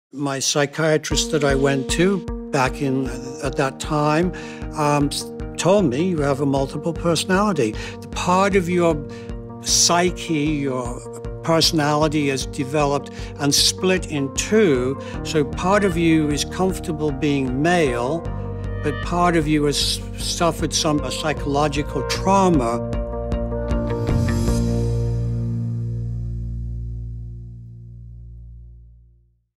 My psychiatrist that I went to back at that time told me you have a multiple personality. The part of your psyche, your personality is developed and split in two. So part of you is comfortable being male, but part of you has suffered some psychological trauma.